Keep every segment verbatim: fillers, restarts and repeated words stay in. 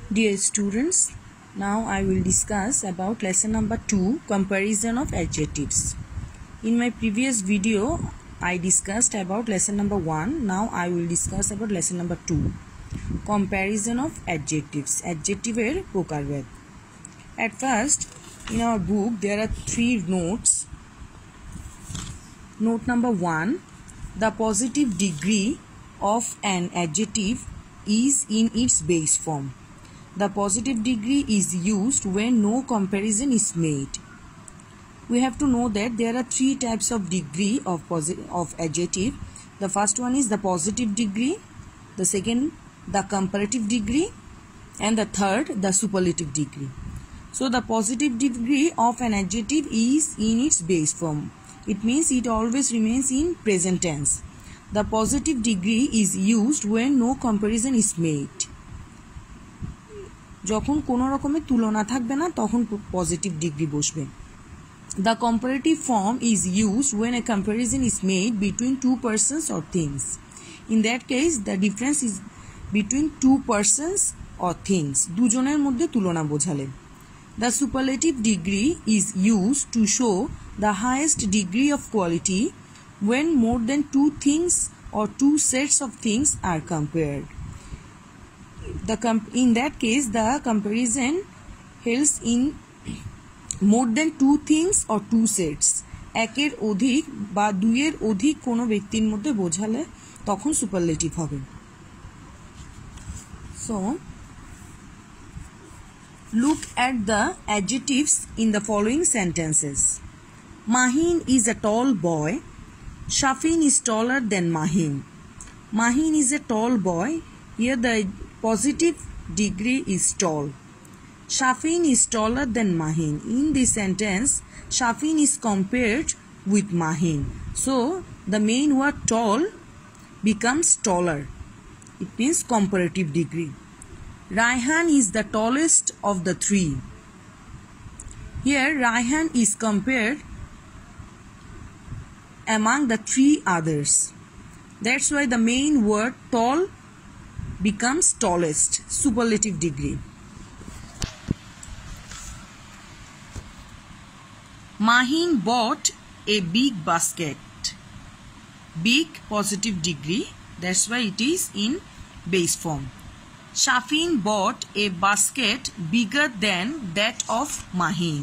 Dear students, now I will discuss about lesson number two, comparison of adjectives. In my previous video, I discussed about lesson number one. Now I will discuss about lesson number two, comparison of adjectives. Adjective er প্রকারভেদ. At first, in our book, there are three notes. Note number one, the positive degree of an adjective is in its base form. The positive degree is used when no comparison is made. We have to know that there are three types of degree of posi- of adjective. The first one is the positive degree, the second the comparative degree, and the third the superlative degree. So the positive degree of an adjective is in its base form. It means it always remains in present tense. The positive degree is used when no comparison is made. যখন কোনো রকমের তুলনা থাকবে না তখন positive degree বসবে. The comparative form is used when a comparison is made between two persons or things. In that case, the difference is between two persons or things. দুজনের মধ্যে তুলনা বোঝালে. The superlative degree is used to show the highest degree of quality when more than two things or two sets of things are compared. The comp- in that case, the comparison holds in more than two things or two sets. একের অধিক বা দুইয়ের অধিক কোনো ব্যক্তির মধ্যে বোঝালে তখন সুপারলেটিভ হবে. So, look at the adjectives in the following sentences. Mahin is a tall boy. Shafin is taller than Mahin. Mahin is a tall boy. Here the positive degree is tall. Shafin is taller than Mahin. In this sentence, Shafin is compared with Mahin. So, the main word tall becomes taller. It means comparative degree. Raihan is the tallest of the three. Here, Raihan is compared among the three others. That's why the main word tall becomes tallest, superlative degree. Mahin bought a big basket. Big positive degree, that's why it is in base form. Shafin bought a basket bigger than that of Mahin.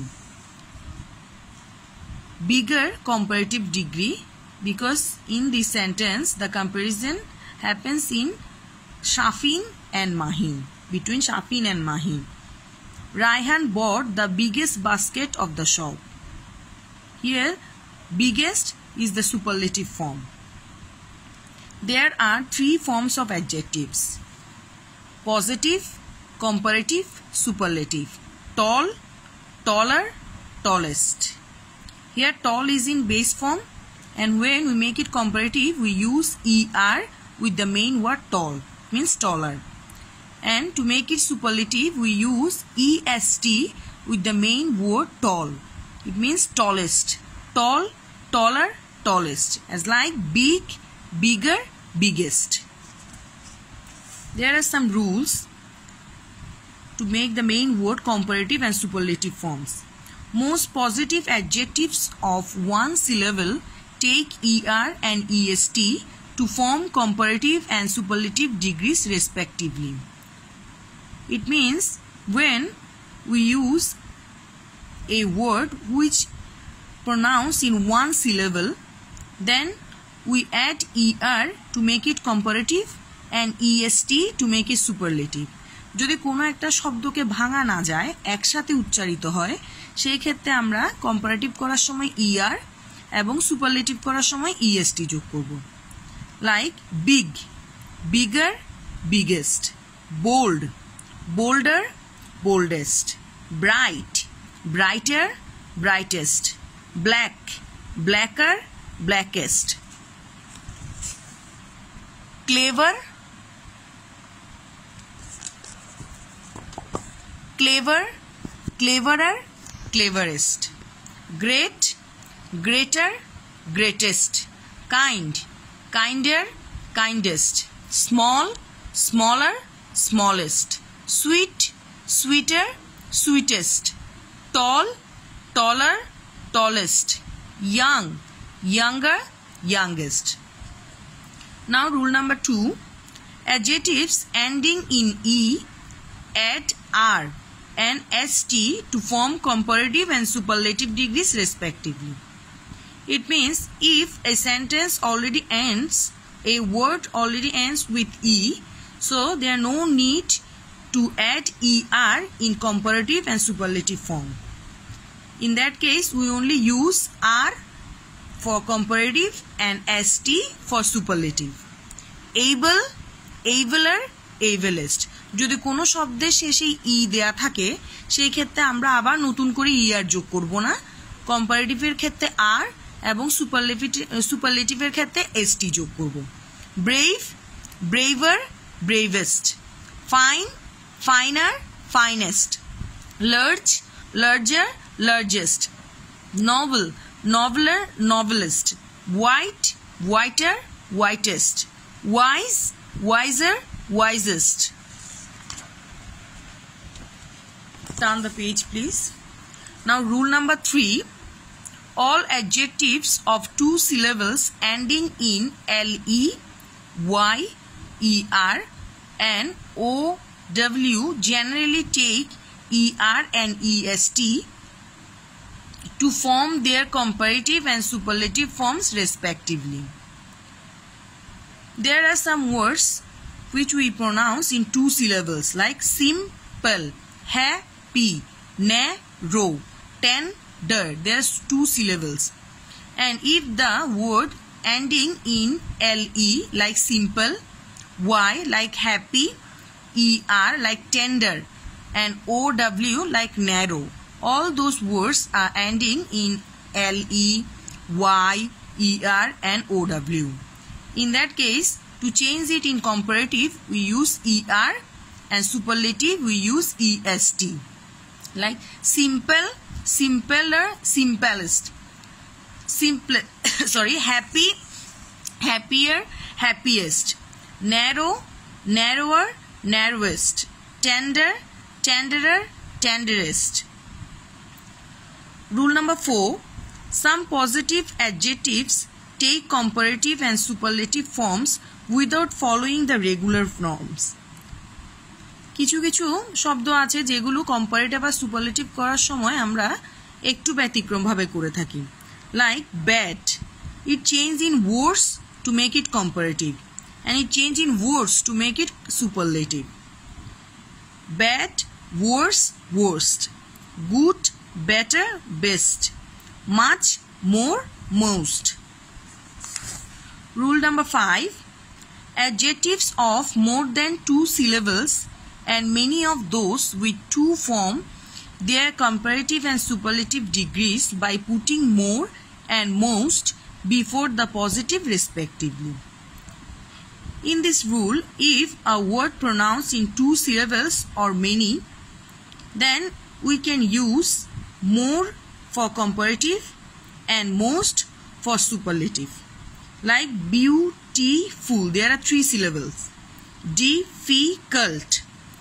Bigger comparative degree, because in this sentence the comparison happens in Shafin and Mahin, between Shafin and Mahin. Raihan bought the biggest basket of the shop. Here, biggest is the superlative form. There are three forms of adjectives: positive, comparative, superlative. Tall, taller, tallest. Here, tall is in base form, and when we make it comparative, we use er with the main word tall, means taller. And to make it superlative, we use est with the main word tall. It means tallest. Tall, taller, tallest. As like big, bigger, biggest. There are some rules to make the main word comparative and superlative forms. Most positive adjectives of one syllable take er and est to form comparative and superlative degrees respectively. It means when we use a word which pronounced in one syllable, then we add er to make it comparative and est to make it superlative. যদি কোনো একটা শব্দকে ভাঙা না যায়, একসাথে উচ্চারিত হয়, সেই ক্ষেত্রে আমরা কম্পারেটিভ করার সময় er এবং সুপারলেটিভ করার সময় est যোগ করব. Like big, bigger, biggest. Bold, bolder, boldest. Bright, brighter, brightest. Black, blacker, blackest. Clever, clever, cleverer, cleverest. Great, greater, greatest. Kind, kinder, kindest. Small, smaller, smallest. Sweet, sweeter, sweetest, tall, taller, tallest, young, younger, youngest. Now rule number two, adjectives ending in E add R and S T to form comparative and superlative degrees respectively. It means if a sentence already ends, a word already ends with E, so there are no need to add E R in comparative and superlative form. In that case, we only use R for comparative and S T for superlative. Able, abler, ablest. যদি কোনো শব্দের শেষে ই দেয়া থাকে সেই ক্ষেত্রে আমরা আবার নতুন করে ই আর যোগ করব না। কম্পারেটিভের ক্ষেত্রে আর এবং সুপারলেটিভ সুপারলেটিভের ক্ষেত্রে এস টি যোগ করব। Brave, braver, bravest, fine, finer, finest, large, larger, largest, novel, noveler, novelist, white, whiter, whitest, wise, wiser, wisest. Turn the page please. Now rule number three, all adjectives of two syllables ending in le, y, er and ow generally take er and est to form their comparative and superlative forms respectively. There are some words which we pronounce in two syllables like simple, happy, narrow, tender. There's two syllables. And if the word ending in le like simple, y like happy, er like tender and ow like narrow, all those words are ending in le, y, er and ow. In that case, to change it in comparative, we use er and superlative we use est. Like simple, simpler, simplest. Simple, sorry, happy, happier, happiest. Narrow, narrower, narrowest. Tender, tenderer, tenderest. Rule number four, some positive adjectives take comparative and superlative forms without following the regular norms. কিছু কিছু শব্দ আছে যেগুলো comparative আর superlative করার সময় আমরা একটু ব্যতিক্রম ভাবে করে থাকি। Like bad, it change in words to make it comparative and it change in words to make it superlative. Bad, worse, worst. Good, better, best. Much, more, most. Rule number five, adjectives of more than two syllables and many of those with two form their comparative and superlative degrees by putting more and most before the positive respectively. In this rule, if a word pronounced in two syllables or many, then we can use more for comparative and most for superlative. Like beautiful, there are three syllables. Difficult,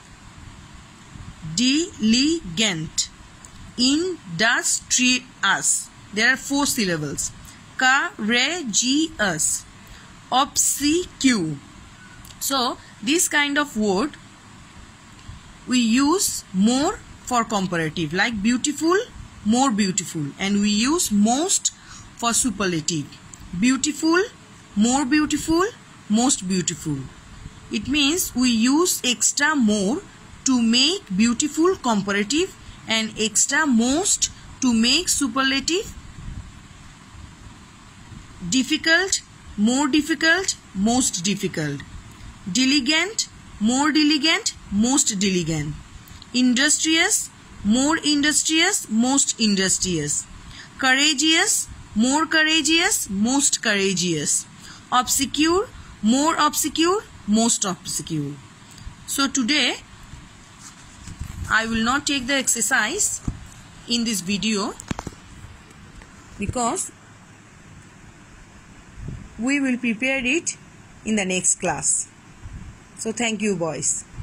diligent, industrious, there are four syllables. Courageous, obscure. So this kind of word we use more for comparative, like beautiful, more beautiful, and we use most for superlative. Beautiful, more beautiful, most beautiful. It means we use extra more to make beautiful comparative and extra most to make superlative. Difficult, more difficult, most difficult. Diligent, more diligent, most diligent. Industrious, more industrious, most industrious. Courageous, more courageous, most courageous. Obscure, more obscure, most obscure. So today I will not take the exercise in this video because we will prepare it in the next class. So thank you boys.